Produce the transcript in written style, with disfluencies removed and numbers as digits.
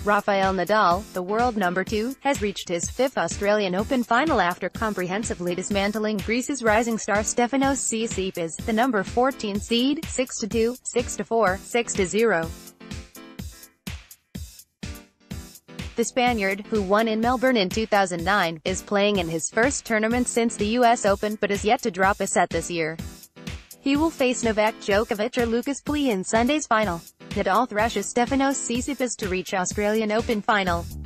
Rafael Nadal, the world number 2, has reached his 5th Australian Open final after comprehensively dismantling Greece's rising star Stefanos Tsitsipas, the number 14 seed, 6-2, 6-4, 6-0. The Spaniard, who won in Melbourne in 2009, is playing in his first tournament since the US Open but is yet to drop a set this year. He will face Novak Djokovic or Lucas Pouille in Sunday's final. Nadal thrashes Stefanos Tsitsipas to reach Australian Open final.